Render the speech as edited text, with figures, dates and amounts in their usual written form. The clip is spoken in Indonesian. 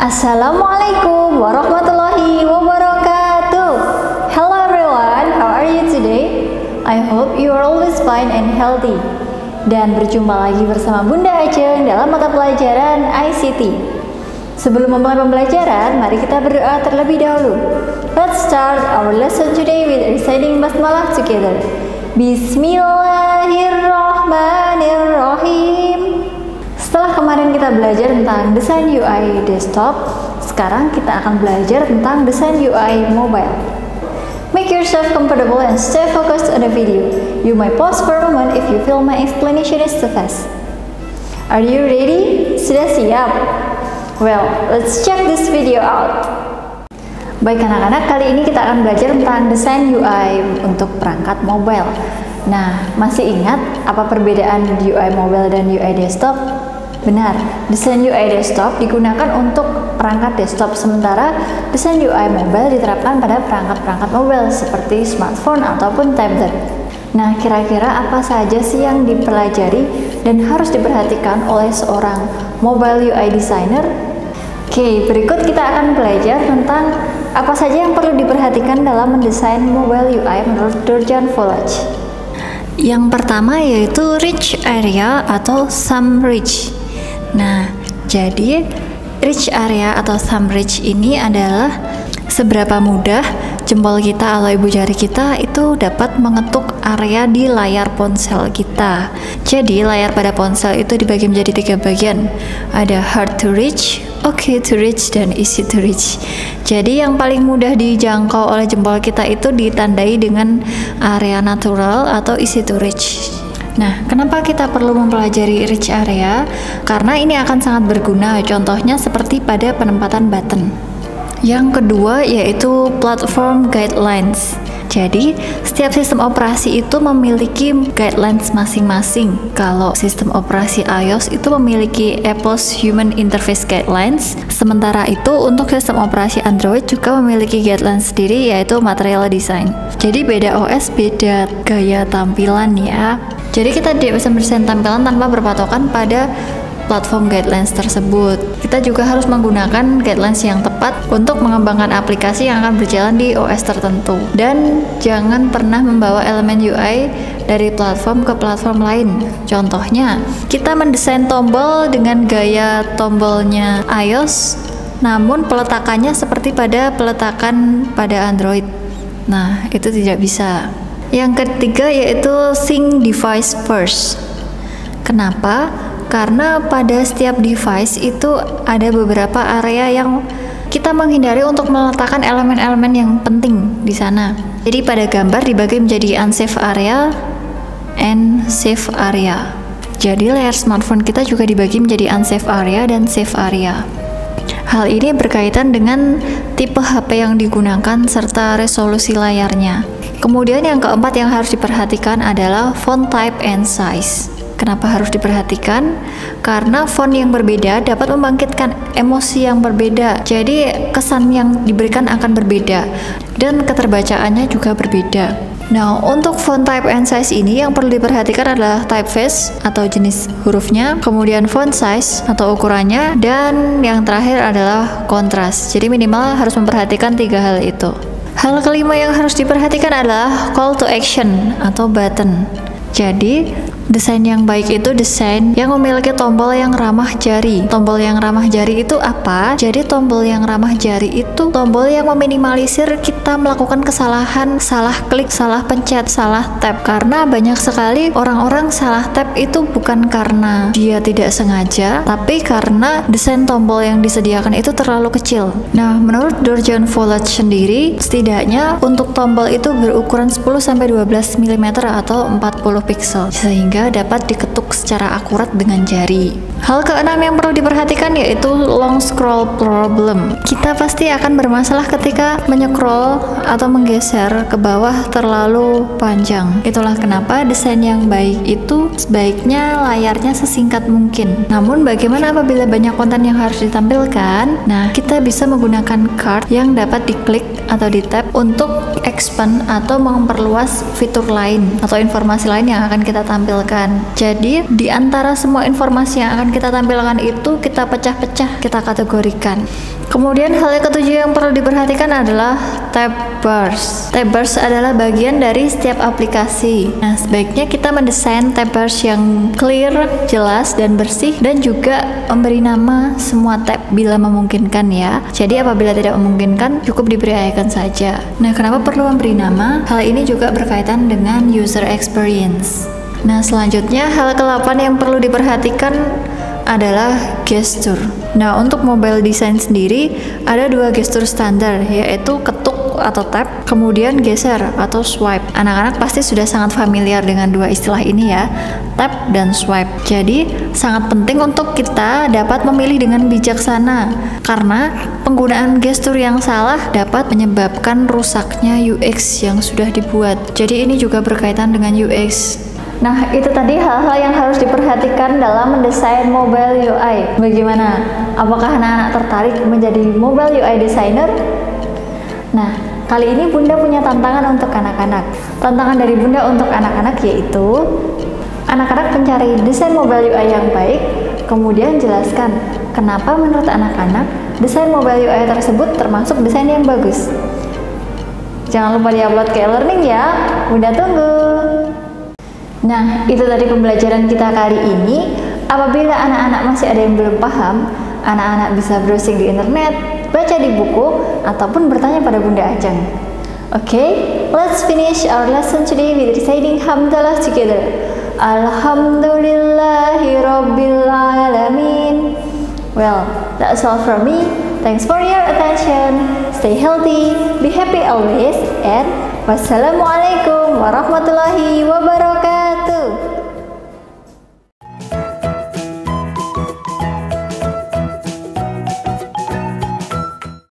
Assalamualaikum warahmatullahi wabarakatuh. Hello everyone, how are you today? I hope you are always fine and healthy. Dan berjumpa lagi bersama Bunda Ajeng dalam mata pelajaran ICT. Sebelum memulai pembelajaran, mari kita berdoa terlebih dahulu. Let's start our lesson today with reciting basmalah together. Bismillahirrahmanirrahim. Setelah kemarin kita belajar tentang desain UI desktop, sekarang kita akan belajar tentang desain UI mobile. Make yourself comfortable and stay focused on the video. You might pause for a moment if you feel my explanation is too fast. Are you ready? Sudah siap? Well, let's check this video out. Baik anak-anak, kali ini kita akan belajar tentang desain UI untuk perangkat mobile. Nah, masih ingat apa perbedaan UI mobile dan UI desktop? Benar, desain UI desktop digunakan untuk perangkat desktop, sementara desain UI mobile diterapkan pada perangkat-perangkat mobile seperti smartphone ataupun tablet. Nah, kira-kira apa saja sih yang dipelajari dan harus diperhatikan oleh seorang mobile UI designer? Oke, berikut kita akan belajar tentang apa saja yang perlu diperhatikan dalam mendesain mobile UI menurut Dorjan Volage. Yang pertama yaitu rich area atau thumb reach. Nah, jadi reach area atau thumb reach ini adalah seberapa mudah jempol kita atau ibu jari kita itu dapat mengetuk area di layar ponsel kita. Jadi layar pada ponsel itu dibagi menjadi 3 bagian. Ada hard to reach, okay to reach, dan easy to reach. Jadi yang paling mudah dijangkau oleh jempol kita itu ditandai dengan area natural atau easy to reach. Nah, kenapa kita perlu mempelajari reach area? Karena ini akan sangat berguna, contohnya seperti pada penempatan button. Yang kedua yaitu platform guidelines. Jadi, setiap sistem operasi itu memiliki guidelines masing-masing. Kalau sistem operasi iOS itu memiliki Apple's Human Interface Guidelines, sementara itu untuk sistem operasi Android juga memiliki guidelines sendiri yaitu Material Design. Jadi beda OS, beda gaya tampilan ya. Jadi kita tidak bisa mendesain tampilan tanpa berpatokan pada platform guidelines tersebut. Kita juga harus menggunakan guidelines yang tepat untuk mengembangkan aplikasi yang akan berjalan di OS tertentu. Dan jangan pernah membawa elemen UI dari platform ke platform lain. Contohnya, kita mendesain tombol dengan gaya tombolnya iOS, namun peletakannya seperti pada peletakan pada Android. Nah, itu tidak bisa. Yang ketiga yaitu think device first. Kenapa? Karena pada setiap device itu ada beberapa area yang kita menghindari untuk meletakkan elemen-elemen yang penting di sana. Jadi pada gambar dibagi menjadi unsafe area and safe area. Jadi layar smartphone kita juga dibagi menjadi unsafe area dan safe area. Hal ini berkaitan dengan tipe HP yang digunakan serta resolusi layarnya. Kemudian yang keempat yang harus diperhatikan adalah font type and size. Kenapa harus diperhatikan? Karena font yang berbeda dapat membangkitkan emosi yang berbeda. Jadi kesan yang diberikan akan berbeda dan keterbacaannya juga berbeda. Nah, untuk font type and size ini yang perlu diperhatikan adalah typeface atau jenis hurufnya, kemudian font size atau ukurannya, dan yang terakhir adalah kontras. Jadi minimal harus memperhatikan 3 hal itu. Hal kelima yang harus diperhatikan adalah call to action atau button. Jadi, desain yang baik itu desain yang memiliki tombol yang ramah jari. Tombol yang ramah jari itu apa? Jadi tombol yang ramah jari itu tombol yang meminimalisir kita melakukan kesalahan, salah klik, salah pencet, salah tap. Karena banyak sekali orang-orang salah tap itu bukan karena dia tidak sengaja, tapi karena desain tombol yang disediakan itu terlalu kecil. Nah, menurut Dorjan Volage sendiri, setidaknya untuk tombol itu berukuran 10-12 mm atau 40 pixel, sehingga dapat diketuk secara akurat dengan jari. Hal keenam yang perlu diperhatikan yaitu long scroll problem. Kita pasti akan bermasalah ketika menycroll atau menggeser ke bawah terlalu panjang. Itulah kenapa desain yang baik itu sebaiknya layarnya sesingkat mungkin. Namun bagaimana apabila banyak konten yang harus ditampilkan? Nah, kita bisa menggunakan card yang dapat diklik atau di-tap untuk expand atau memperluas fitur lain atau informasi lain yang akan kita tampilkan. tampilkan. Jadi di antara semua informasi yang akan kita tampilkan itu kita pecah-pecah, kita kategorikan. Kemudian hal yang ketujuh yang perlu diperhatikan adalah tab bars. Tab bars adalah bagian dari setiap aplikasi. Nah, sebaiknya kita mendesain tab bars yang clear, jelas, dan bersih, dan juga memberi nama semua tab bila memungkinkan ya. Jadi apabila tidak memungkinkan, cukup diberi icon saja. Nah, kenapa perlu memberi nama? Hal ini juga berkaitan dengan user experience. Nah, selanjutnya hal ke-8 yang perlu diperhatikan adalah gestur. Nah, untuk mobile design sendiri ada dua gestur standar, yaitu ketuk atau tap, kemudian geser atau swipe. Anak-anak pasti sudah sangat familiar dengan dua istilah ini ya, tap dan swipe. Jadi sangat penting untuk kita dapat memilih dengan bijaksana, karena penggunaan gestur yang salah dapat menyebabkan rusaknya UX yang sudah dibuat. Jadi ini juga berkaitan dengan UX. Nah, itu tadi hal-hal yang harus diperhatikan dalam mendesain mobile UI. Bagaimana? Apakah anak-anak tertarik menjadi mobile UI designer? Nah, kali ini Bunda punya tantangan untuk anak-anak. Tantangan dari Bunda untuk anak-anak yaitu anak-anak mencari desain mobile UI yang baik, kemudian jelaskan kenapa menurut anak-anak desain mobile UI tersebut termasuk desain yang bagus. Jangan lupa diupload ke e-learning ya. Bunda tunggu. Nah, itu tadi pembelajaran kita kali ini. Apabila anak-anak masih ada yang belum paham, anak-anak bisa browsing di internet, baca di buku, ataupun bertanya pada Bunda Ajeng. Okay, let's finish our lesson today with reciting hamdalah together. Alhamdulillahi Rabbil Alamin. Well, that's all from me. Thanks for your attention. Stay healthy, be happy always, and wassalamualaikum warahmatullahi wabarakatuh.